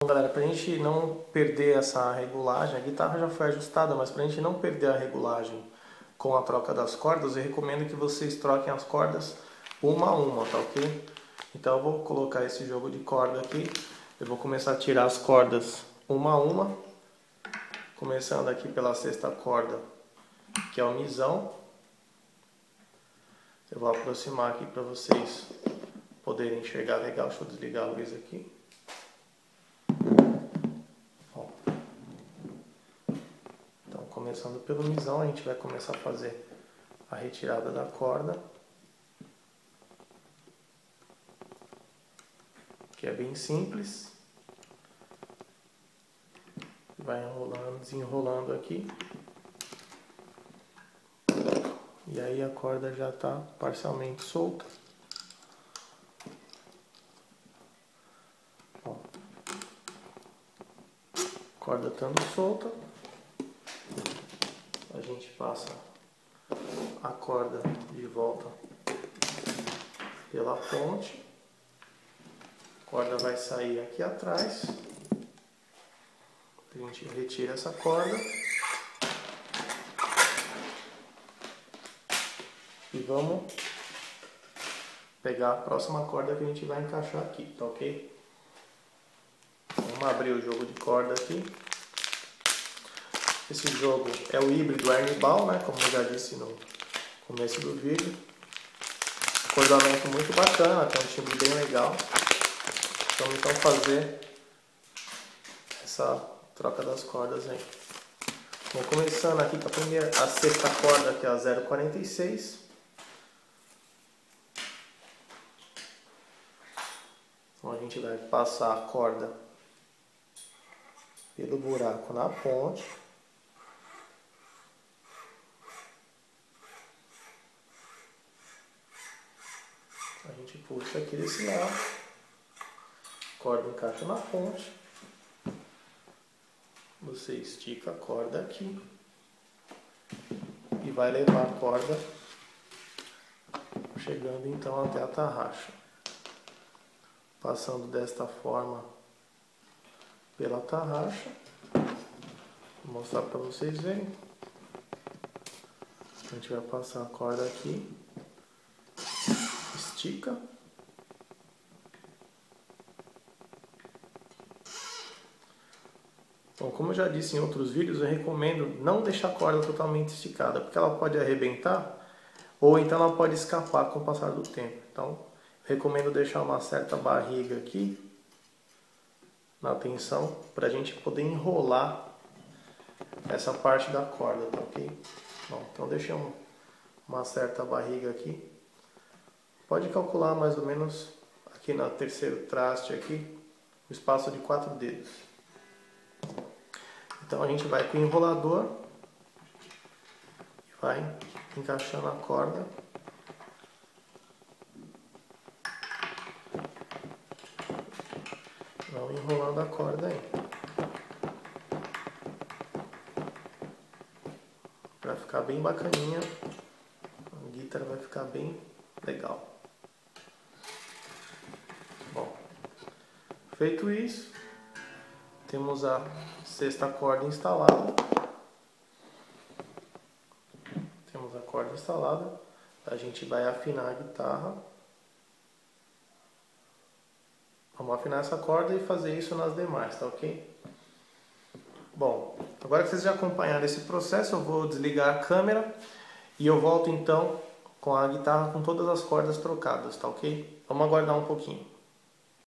Bom, galera, para a gente não perder essa regulagem, a guitarra já foi ajustada, mas para a gente não perder a regulagem com a troca das cordas, eu recomendo que vocês troquem as cordas uma a uma, tá ok? Então eu vou colocar esse jogo de corda aqui, eu vou começar a tirar as cordas uma a uma, começando aqui pela sexta corda, que é o misão. Eu vou aproximar aqui para vocês poderem enxergar legal. Deixa eu desligar a luz aqui. Ó. Então, começando pelo misão, a gente vai começar a fazer a retirada da corda, que é bem simples. Vai enrolando, desenrolando aqui. E aí a corda já está parcialmente solta. Ó. Corda estando solta, a gente passa a corda de volta pela ponte. A corda vai sair aqui atrás. A gente retira essa corda. E vamos pegar a próxima corda que a gente vai encaixar aqui, tá ok? Vamos abrir o jogo de corda aqui. Esse jogo é o híbrido Ernie-Ball, né? Como eu já disse no começo do vídeo. Acordamento muito bacana, tem um timbre bem legal. Vamos então fazer essa troca das cordas aí. Vou começando aqui com a sexta corda, que é a 0,46. Então a gente vai passar a corda pelo buraco na ponte. A gente puxa aqui desse lado. A corda encaixa na ponte. Você estica a corda aqui. E vai levar a corda chegando então até a tarraxa. Passando desta forma pela tarraxa. Vou mostrar para vocês verem. A gente vai passar a corda aqui. Estica. Bom, como eu já disse em outros vídeos, eu recomendo não deixar a corda totalmente esticada, porque ela pode arrebentar ou então ela pode escapar com o passar do tempo. Então, recomendo deixar uma certa barriga aqui na tensão para a gente poder enrolar essa parte da corda, tá ok? Bom, então deixei uma certa barriga aqui. Pode calcular mais ou menos aqui no terceiro traste aqui, o espaço de 4 dedos. Então a gente vai com o enrolador e vai encaixando a corda. Vamos enrolando a corda aí. Para ficar bem bacaninha, a guitarra vai ficar bem legal. Bom, feito isso, temos a sexta corda instalada. Temos a corda instalada. A gente vai afinar a guitarra. Vamos afinar essa corda e fazer isso nas demais, tá ok? Bom, agora que vocês já acompanharam esse processo, eu vou desligar a câmera e eu volto então com a guitarra com todas as cordas trocadas, tá ok? Vamos aguardar um pouquinho.